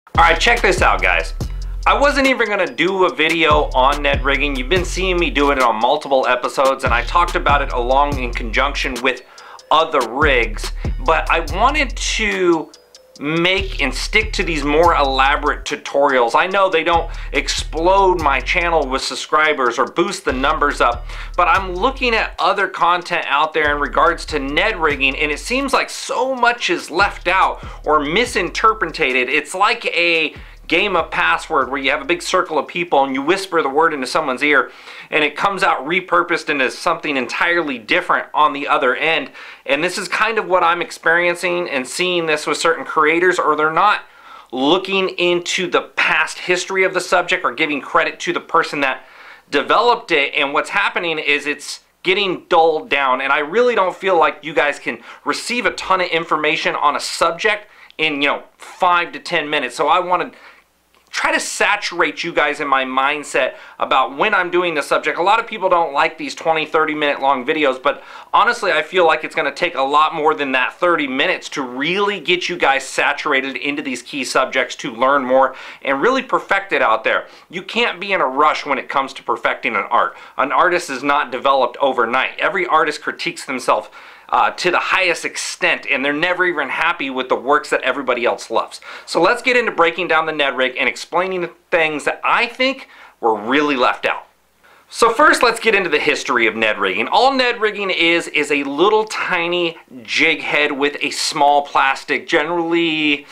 Alright, check this out, guys. I wasn't even going to do a video on Ned rigging. You've been seeing me doing it on multiple episodes, and I talked about it along in conjunction with other rigs, but I wanted to make and stick to these more elaborate tutorials. I know they don't explode my channel with subscribers or boost the numbers up, but I'm looking at other content out there in regards to Ned rigging, and it seems like so much is left out or misinterpreted. It's like a game of password where you have a big circle of people and you whisper the word into someone's ear and it comes out repurposed into something entirely different on the other end. And this is kind of what I'm experiencing and seeing this with certain creators, or they're not looking into the past history of the subject or giving credit to the person that developed it. And what's happening is it's getting dulled down, and I really don't feel like you guys can receive a ton of information on a subject in 5 to 10 minutes. So I want to try to saturate you guys in my mindset about when I'm doing the subject. A lot of people don't like these 20-30 minute long videos, but honestly I feel like it's going to take a lot more than that 30 minutes to really get you guys saturated into these key subjects, to learn more and really perfect it out there. You can't be in a rush when it comes to perfecting an art. An artist is not developed overnight. Every artist critiques themselves to the highest extent, and they're never even happy with the works that everybody else loves. So let's get into breaking down the Ned rig and explaining the things that I think were really left out. So first, let's get into the history of Ned rigging. All Ned rigging is a little tiny jig head with a small plastic, generally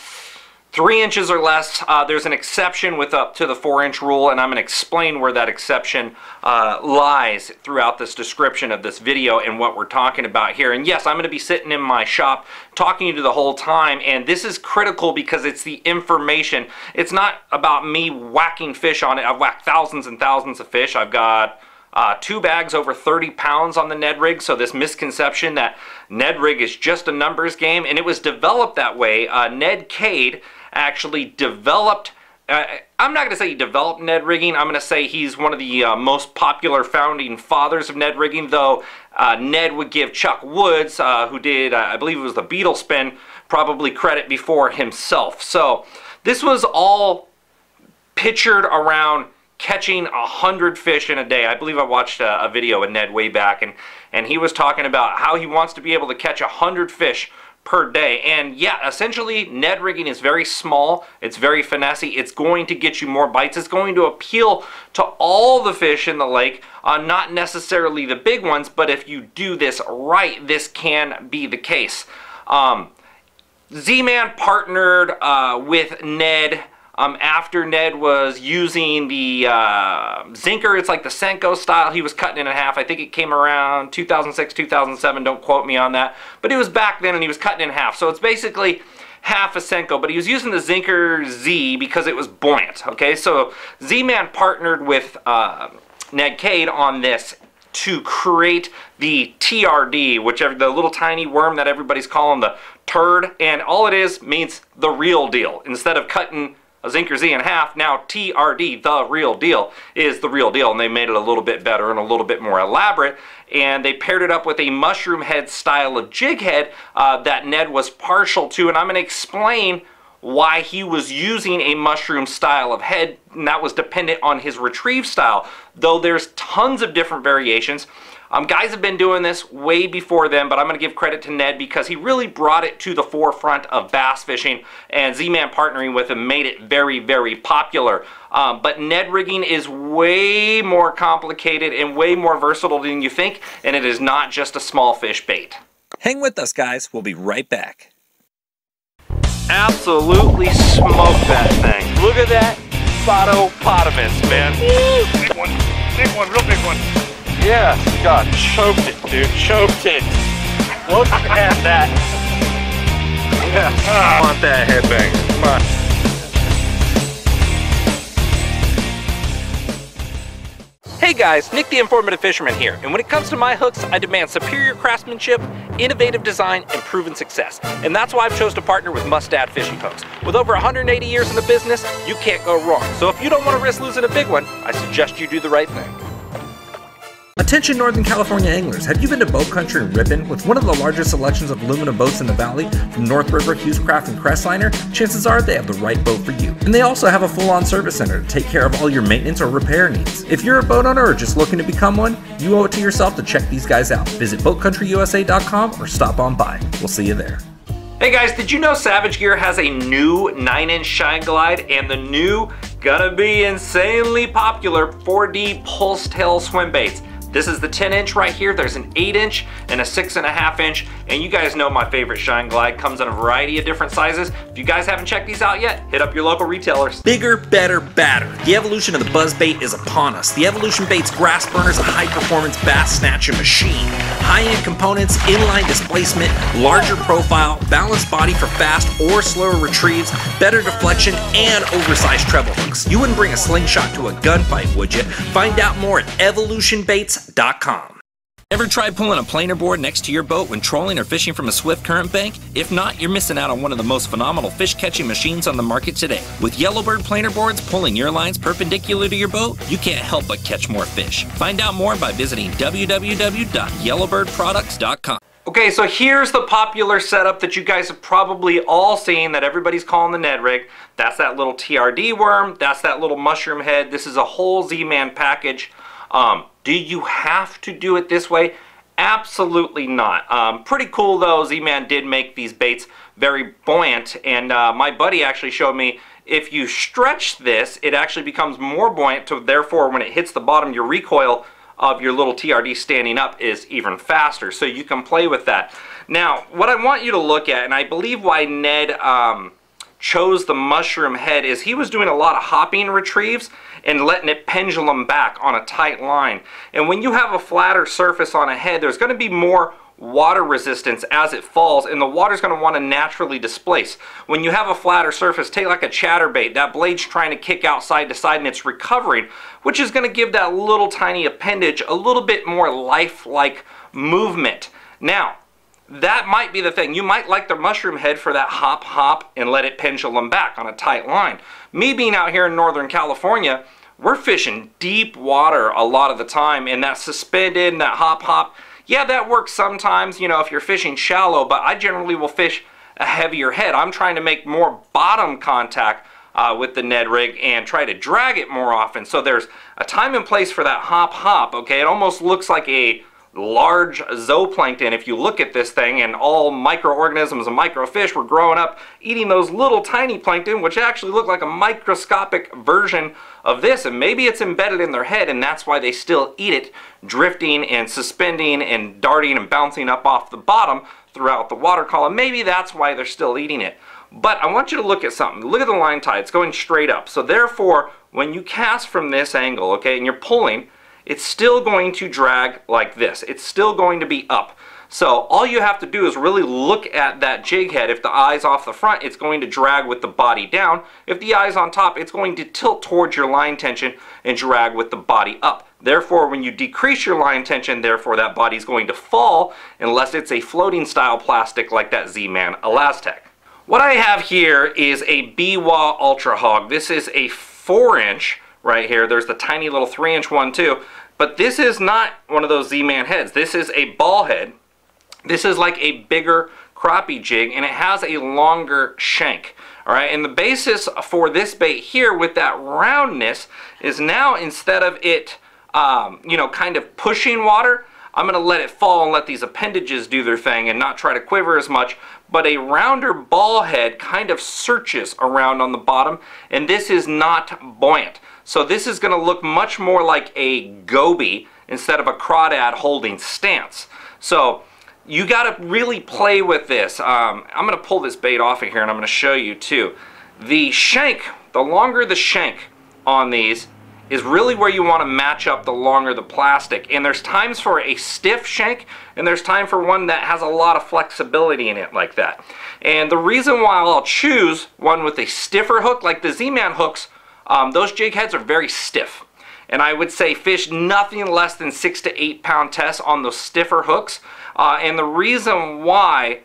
3 inches or less. There's an exception with up to the 4-inch rule, and I'm going to explain where that exception lies throughout this description of this video and what we're talking about here. And yes, I'm going to be sitting in my shop talking to you the whole time, and this is critical because it's the information. It's not about me whacking fish on it. I've whacked thousands and thousands of fish. I've got 2 bags over 30 pounds on the Ned rig, so this misconception that Ned rig is just a numbers game, and it was developed that way. Ned Cade actually developed, I'm not going to say he developed Ned rigging, I'm going to say he's one of the most popular founding fathers of Ned rigging, though Ned would give Chuck Woods, who did, I believe it was the Beetle Spin, probably credit before himself. So this was all pictured around catching 100 fish in a day. I believe I watched a video of Ned way back, and he was talking about how he wants to be able to catch 100 fish per day. And yeah, essentially Ned rigging is very small, it's very finessey, it's going to get you more bites, it's going to appeal to all the fish in the lake, not necessarily the big ones, but if you do this right, this can be the case. Z-Man partnered with Ned after Ned was using the Zinker. It's like the Senko style. He was cutting it in half. I think it came around 2006, 2007. Don't quote me on that. But it was back then, and he was cutting in half. So it's basically half a Senko. But he was using the Zinker Z because it was buoyant. Okay, so Z-Man partnered with Ned Cade on this to create the TRD, whichever, the little tiny worm that everybody's calling the turd. And all it is means the real deal. Instead of cutting a Zinker Z in half, now TRD, the real deal, is the real deal. And they made it a little bit better and a little bit more elaborate. And they paired it up with a mushroom head style of jig head that Ned was partial to. And I'm going to explain why he was using a mushroom style of head, and that was dependent on his retrieve style. Though there's tons of different variations. Guys have been doing this way before them, but I'm going to give credit to Ned because he really brought it to the forefront of bass fishing, and Z-Man partnering with him made it very, very popular. But Ned rigging is way more complicated and way more versatile than you think, and it is not just a small fish bait. Hang with us, guys. We'll be right back. Absolutely smoked that thing. Look at that Spotopotamus, man. Big one, real big one. Yeah, God, choked it, dude, choked it. Look at that. Yeah, I want that headbang. Come on. Hey guys, Nick the Informative Fisherman here, and when it comes to my hooks, I demand superior craftsmanship, innovative design, and proven success. And that's why I've chose to partner with Mustad Fishing Hooks. With over 180 years in the business, you can't go wrong. So if you don't want to risk losing a big one, I suggest you do the right thing. Attention Northern California anglers, have you been to Boat Country in Ripon? With one of the largest selections of aluminum boats in the valley, from North River, Hughescraft, and Crestliner, chances are they have the right boat for you. And they also have a full-on service center to take care of all your maintenance or repair needs. If you're a boat owner or just looking to become one, you owe it to yourself to check these guys out. Visit BoatCountryUSA.com or stop on by. We'll see you there. Hey guys, did you know Savage Gear has a new 9-inch Shine Glide and the new, gonna be insanely popular 4D Pulse Tail swim baits? This is the 10-inch right here. There's an 8-inch and a 6.5-inch. And you guys know my favorite Shine Glide comes in a variety of different sizes. If you guys haven't checked these out yet, hit up your local retailers. Bigger, better, badder. The evolution of the buzz bait is upon us. The Evolution Baits Grass Burner is a high-performance bass snatcher machine. High-end components, inline displacement, larger profile, balanced body for fast or slower retrieves, better deflection, and oversized treble hooks. You wouldn't bring a slingshot to a gunfight, would you? Find out more at evolutionbaits.com. Ever tried pulling a planer board next to your boat when trolling or fishing from a swift current bank? If not, you're missing out on one of the most phenomenal fish catching machines on the market today. With Yellowbird planer boards pulling your lines perpendicular to your boat, you can't help but catch more fish. Find out more by visiting www.yellowbirdproducts.com. Okay, so here's the popular setup that you guys have probably all seen that everybody's calling the Ned rig. That's that little TRD worm, that's that little mushroom head. This is a whole Z-Man package. Do you have to do it this way? Absolutely not. Pretty cool though, Z-Man did make these baits very buoyant, and my buddy actually showed me if you stretch this, it actually becomes more buoyant, so therefore when it hits the bottom, your recoil of your little TRD standing up is even faster, so you can play with that. Now, what I want you to look at, and I believe why Ned chose the mushroom head, is he was doing a lot of hopping retrieves and letting it pendulum back on a tight line. And when you have a flatter surface on a head, there's going to be more water resistance as it falls, and the water's going to want to naturally displace. When you have a flatter surface, take like a chatterbait, that blade's trying to kick out side to side and it's recovering, which is going to give that little tiny appendage a little bit more lifelike movement. Now, that might be the thing. You might like the mushroom head for that hop and let it pendulum back on a tight line. Me being out here in Northern California, we're fishing deep water a lot of the time, and that suspended and that hop, yeah, that works sometimes, you know, if you're fishing shallow, but I generally will fish a heavier head. I'm trying to make more bottom contact with the Ned rig and try to drag it more often. So there's a time and place for that hop, okay? It almost looks like a large zooplankton if you look at this thing, and all microorganisms and microfish were growing up eating those little tiny plankton, which actually look like a microscopic version of this, and maybe it's embedded in their head and that's why they still eat it, drifting and suspending and darting and bouncing up off the bottom throughout the water column. Maybe that's why they're still eating it. But I want you to look at something. Look at the line tie. It's going straight up. So therefore, when you cast from this angle, okay, and you're pulling, it's still going to drag like this. It's still going to be up. So all you have to do is really look at that jig head. If the eye's off the front, it's going to drag with the body down. If the eye's on top, it's going to tilt towards your line tension and drag with the body up. Therefore, when you decrease your line tension, therefore that body's going to fall unless it's a floating style plastic like that Z-Man Elastec. What I have here is a Biwa Ultra Hog. This is a 4-inch right here. There's the tiny little 3-inch one too. But this is not one of those Z-Man heads. This is a ball head. This is like a bigger crappie jig, and it has a longer shank. All right, and the basis for this bait here with that roundness is now, instead of it, you know, kind of pushing water, I'm going to let it fall and let these appendages do their thing and not try to quiver as much. But a rounder ball head kind of searches around on the bottom, and this is not buoyant. So this is going to look much more like a goby instead of a crawdad holding stance. So you got to really play with this. I'm going to pull this bait off of here and I'm going to show you too. The shank, the longer the shank on these is really where you want to match up the longer the plastic. And there's times for a stiff shank and there's time for one that has a lot of flexibility in it like that. And the reason why I'll choose one with a stiffer hook, like the Z-Man hooks, those jig heads are very stiff. And I would say fish nothing less than 6 to 8 pound tests on those stiffer hooks. And the reason why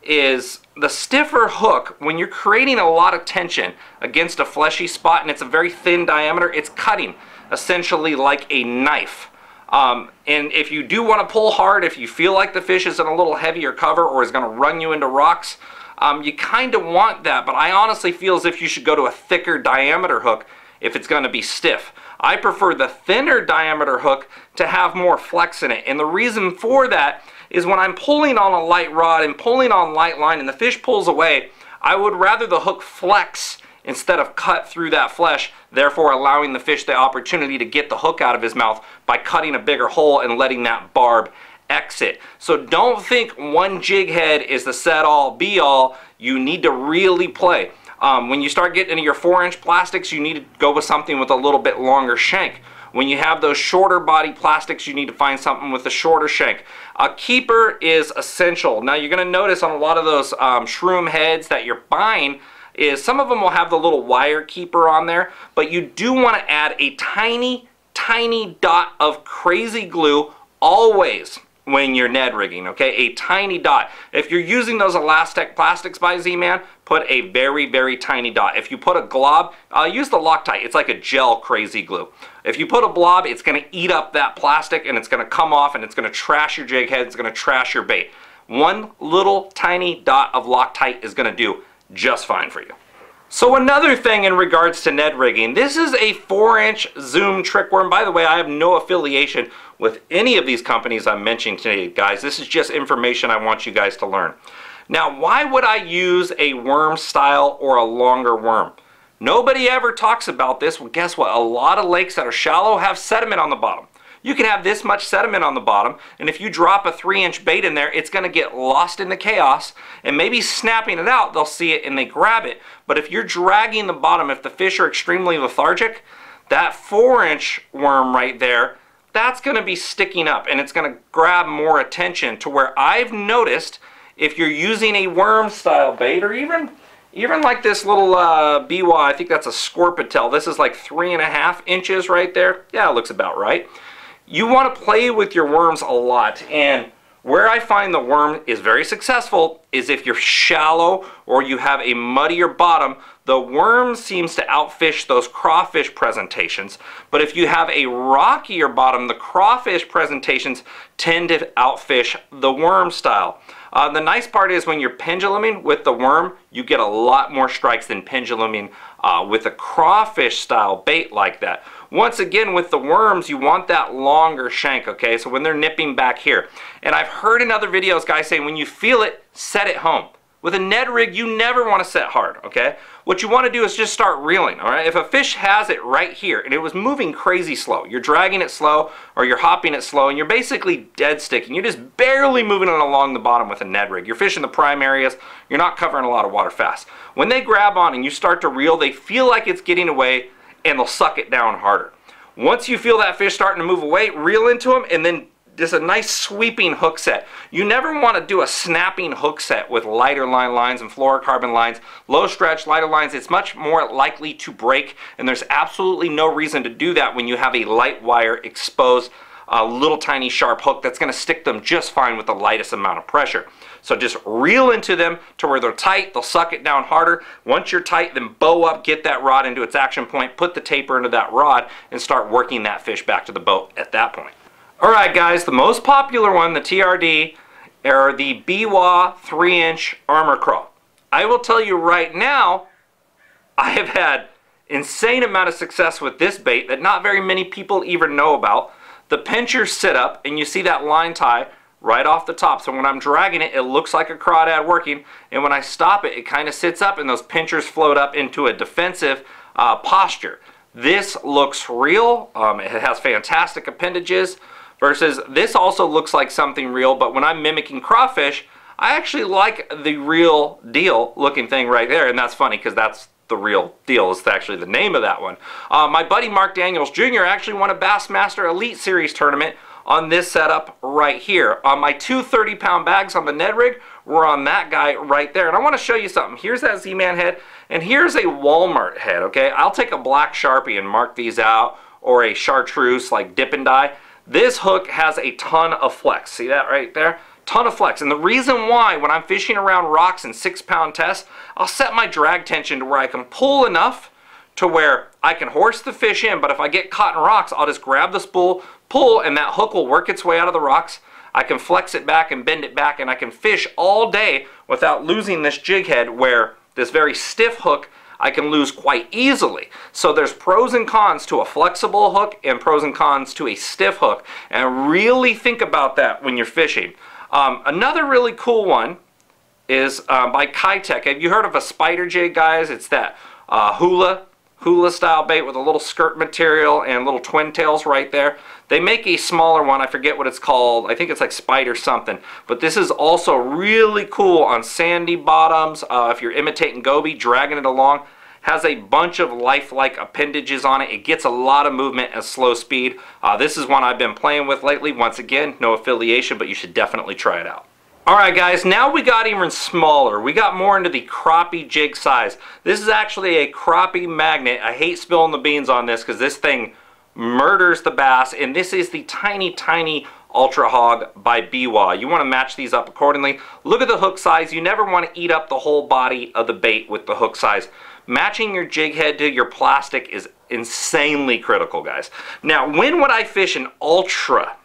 is the stiffer hook, when you're creating a lot of tension against a fleshy spot and it's a very thin diameter, it's cutting essentially like a knife. And if you do want to pull hard, if you feel like the fish is in a little heavier cover or is going to run you into rocks, you kind of want that, but I honestly feel as if you should go to a thicker diameter hook if it's going to be stiff. I prefer the thinner diameter hook to have more flex in it, and the reason for that is when I'm pulling on a light rod and pulling on light line and the fish pulls away, I would rather the hook flex instead of cut through that flesh, therefore allowing the fish the opportunity to get the hook out of his mouth by cutting a bigger hole and letting that barb exit. So don't think one jig head is the set all be all. You need to really play. When you start getting into your 4-inch plastics, you need to go with something with a little bit longer shank. When you have those shorter body plastics, you need to find something with a shorter shank. A keeper is essential. Now you're going to notice on a lot of those shroom heads that you're buying is some of them will have the little wire keeper on there, but you do want to add a tiny, tiny dot of crazy glue always when you're Ned rigging, okay? A tiny dot. If you're using those Elastec plastics by Z-Man, put a very, very tiny dot. If you put a glob, use the Loctite. It's like a gel crazy glue. If you put a blob, it's going to eat up that plastic and it's going to come off and it's going to trash your jig head. It's going to trash your bait. One little tiny dot of Loctite is going to do just fine for you. So another thing in regards to Ned rigging, this is a 4-inch Zoom trick worm. By the way, I have no affiliation with any of these companies I'm mentioning today, guys. This is just information I want you guys to learn. Now, why would I use a worm style or a longer worm? Nobody ever talks about this. Well, guess what? A lot of lakes that are shallow have sediment on the bottom. You can have this much sediment on the bottom, and if you drop a 3-inch bait in there, it's going to get lost in the chaos, and maybe snapping it out, they'll see it and they grab it. But if you're dragging the bottom, if the fish are extremely lethargic, that 4-inch worm right there, that's going to be sticking up, and it's going to grab more attention to where I've noticed if you're using a worm style bait, or even like this little Biwa, I think that's a Scorpitel. This is like 3.5 inches right there. Yeah, it looks about right. You want to play with your worms a lot, and where I find the worm is very successful is if you're shallow or you have a muddier bottom, the worm seems to outfish those crawfish presentations. But if you have a rockier bottom, the crawfish presentations tend to outfish the worm style. The nice part is when you're penduluming with the worm, you get a lot more strikes than penduluming with a crawfish style bait like that. Once again, with the worms, you want that longer shank, okay? So when they're nipping back here. And I've heard in other videos guys saying when you feel it, set it home. With a Ned rig, you never want to set hard, okay? What you want to do is just start reeling, all right? If a fish has it right here and it was moving crazy slow, you're dragging it slow or you're hopping it slow and you're basically dead sticking. You're just barely moving it along the bottom with a Ned rig. You're fishing the prime areas. You're not covering a lot of water fast. When they grab on and you start to reel, they feel like it's getting away and they'll suck it down harder. Once you feel that fish starting to move away, reel into them and then just a nice sweeping hook set. You never want to do a snapping hook set with lighter line lines and fluorocarbon lines. Low stretch, lighter lines, it's much more likely to break, and there's absolutely no reason to do that when you have a light wire exposed little tiny sharp hook that's going to stick them just fine with the lightest amount of pressure. So just reel into them to where they're tight, they'll suck it down harder. Once you're tight, then bow up, get that rod into its action point, put the taper into that rod, and start working that fish back to the boat at that point. Alright guys, the most popular one, the TRD, are the Biwa 3-inch Armor Craw. I will tell you right now, I have had insane amount of success with this bait that not very many people even know about. The pinchers sit up and you see that line tie right off the top. So when I'm dragging it, it looks like a crawdad working, and when I stop it, it kind of sits up and those pinchers float up into a defensive posture. This looks real. It has fantastic appendages. Versus this also looks like something real, but when I'm mimicking crawfish, I actually like the real deal looking thing right there, and that's funny because that's the real deal is actually the name of that one. My buddy Mark Daniels Jr. actually won a Bassmaster Elite Series tournament on this setup right here. My 2 30-pound bags on the Ned rig were on that guy right there, and I want to show you something. Here's that Z-Man head, and here's a Walmart head, okay? I'll take a black Sharpie and mark these out, or a chartreuse like dip and die. This hook has a ton of flex. See that right there? Ton of flex. And the reason why, when I'm fishing around rocks and 6-pound tests, I'll set my drag tension to where I can pull enough to where I can horse the fish in, but if I get caught in rocks, I'll just grab the spool, pull, and that hook will work its way out of the rocks. I can flex it back and bend it back, and I can fish all day without losing this jig head, where this very stiff hook I can lose quite easily. So there's pros and cons to a flexible hook and pros and cons to a stiff hook, and really think about that when you're fishing. Another really cool one is by Keitech. Have you heard of a spider jig, guys? It's that hula style bait with a little skirt material and little twin tails right there. They make a smaller one, I forget what it's called. I think it's like spider something. But this is also really cool on sandy bottoms. If you're imitating goby, dragging it along. Has a bunch of lifelike appendages on it. It gets a lot of movement at slow speed. This is one I've been playing with lately. Once again, no affiliation, but you should definitely try it out. Alright guys, now we got even smaller. We got more into the crappie jig size. This is actually a crappie magnet. I hate spilling the beans on this because this thing murders the bass, and this is the tiny Ultra Hog by Biwa. You want to match these up accordingly. Look at the hook size. You never want to eat up the whole body of the bait with the hook size. Matching your jig head to your plastic is insanely critical, guys. Now, when would I fish an ultra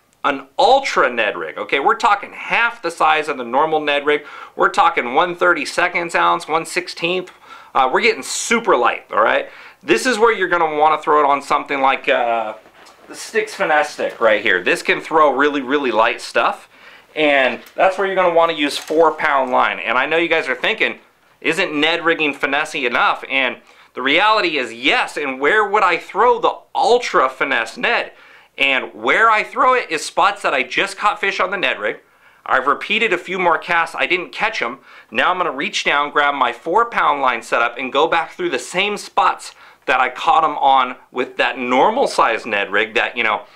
Ned rig? Okay, we're talking half the size of the normal Ned rig. We're talking 1/32 ounce, 1/16. We're getting super light, all right? This is where you're going to want to throw it on something like the Stix Finesse stick right here. This can throw really light stuff, and that's where you're going to want to use 4-pound line. And I know you guys are thinking, isn't Ned rigging finesse enough? And the reality is yes, and where would I throw the Ultra Finesse Ned? And where I throw it is spots that I just caught fish on the Ned rig. I've repeated a few more casts, I didn't catch them. Now I'm going to reach down, grab my 4-pound line setup, and go back through the same spots that I caught them on with that normal size Ned rig, that, you know,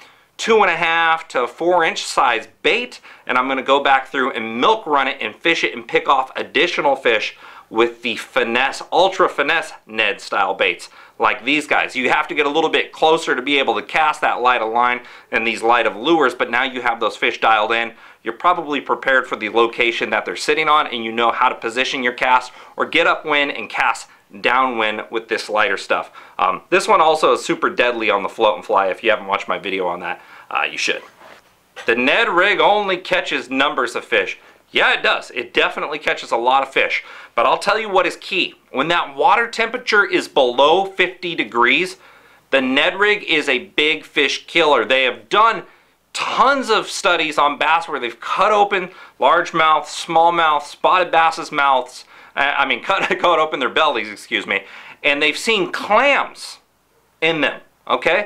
2.5 to 4-inch size bait, and I'm going to go back through and milk run it and fish it and pick off additional fish with the finesse, ultra finesse Ned style baits like these guys. You have to get a little bit closer to be able to cast that light of line and these light of lures, but now you have those fish dialed in. You're probably prepared for the location that they're sitting on, and you know how to position your cast or get upwind and cast downwind with this lighter stuff. This one also is super deadly on the float and fly. If you haven't watched my video on that, you should. The Ned rig only catches numbers of fish. Yeah, it does. It definitely catches a lot of fish. But I'll tell you what is key. When that water temperature is below 50 degrees, the Ned rig is a big fish killer. They have done tons of studies on bass where they've cut open largemouth, smallmouth, spotted bass's mouths. Cut open their bellies, excuse me. And they've seen clams in them, okay?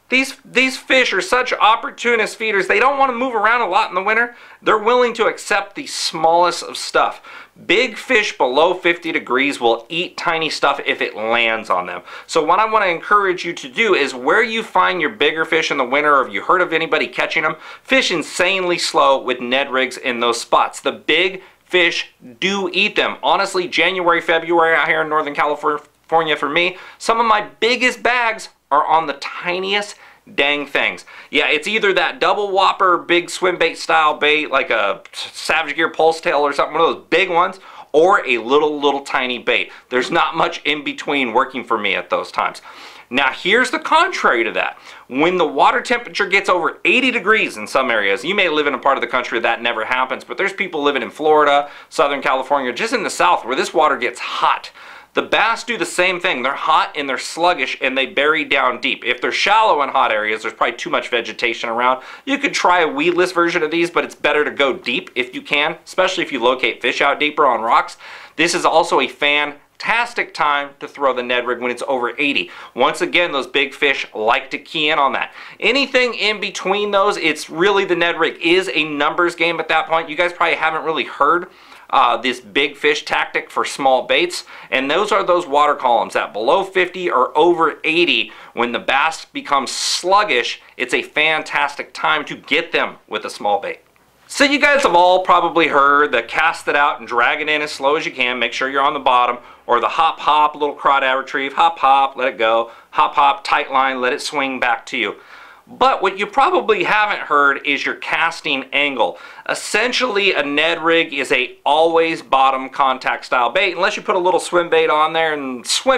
These fish are such opportunist feeders. They don't want to move around a lot in the winter. They're willing to accept the smallest of stuff. Big fish below 50 degrees will eat tiny stuff if it lands on them. So what I want to encourage you to do is, where you find your bigger fish in the winter, or if you heard of anybody catching them, fish insanely slow with Ned rigs in those spots. The big fish do eat them. Honestly, January, February out here in Northern California for me, some of my biggest bags are on the tiniest dang things. Yeah, it's either that double whopper big swim bait style bait like a Savage Gear Pulse Tail or something, one of those big ones, or a little tiny bait. There's not much in between working for me at those times. Now here's the contrary to that. When the water temperature gets over 80 degrees in some areas, you may live in a part of the country that never happens, but there's people living in Florida, Southern California, just in the south where this water gets hot. The bass do the same thing. They're hot and they're sluggish and they bury down deep. If they're shallow in hot areas, there's probably too much vegetation around. You could try a weedless version of these, but it's better to go deep if you can, especially if you locate fish out deeper on rocks. This is also a fantastic time to throw the Ned rig when it's over 80. Once again, those big fish like to key in on that. Anything in between those, it's really the Ned rig is a numbers game at that point. You guys probably haven't really heard this big fish tactic for small baits, and those are those water columns that below 50 or over 80. When the bass becomes sluggish, it's a fantastic time to get them with a small bait. So you guys have all probably heard the cast it out and drag it in as slow as you can, make sure you're on the bottom, or the hop hop, little crawdad retrieve, hop hop, let it go, hop hop, tight line, let it swing back to you. But what you probably haven't heard is your casting angle. Essentially, a Ned rig is a always bottom contact style bait. Unless you put a little swim bait on there and swim it,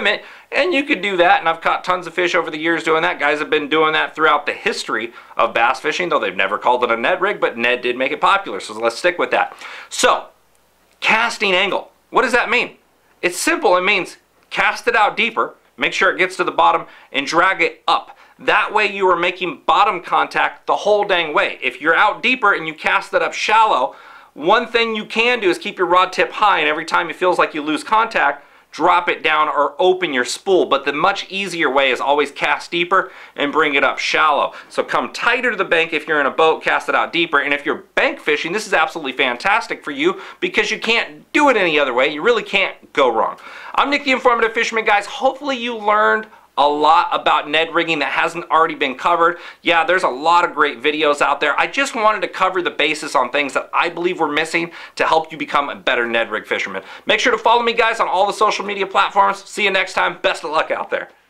And you could do that, and I've caught tons of fish over the years doing that. Guys have been doing that throughout the history of bass fishing, though they've never called it a Ned rig, but Ned did make it popular, so let's stick with that. So, casting angle. What does that mean? It's simple. It means cast it out deeper, make sure it gets to the bottom, and drag it up. That way you are making bottom contact the whole dang way. If you're out deeper and you cast it up shallow, one thing you can do is keep your rod tip high, and every time it feels like you lose contact, drop it down or open your spool. But the much easier way is always cast deeper and bring it up shallow. So come tighter to the bank if you're in a boat, cast it out deeper. And if you're bank fishing, this is absolutely fantastic for you because you can't do it any other way. You really can't go wrong. I'm Nick the Informative Fisherman, guys. Hopefully you learned a lot about Ned rigging that hasn't already been covered. Yeah, there's a lot of great videos out there. I just wanted to cover the basis on things that I believe we're missing to help you become a better Ned rig fisherman. Make sure to follow me, guys, on all the social media platforms. See you next time. Best of luck out there.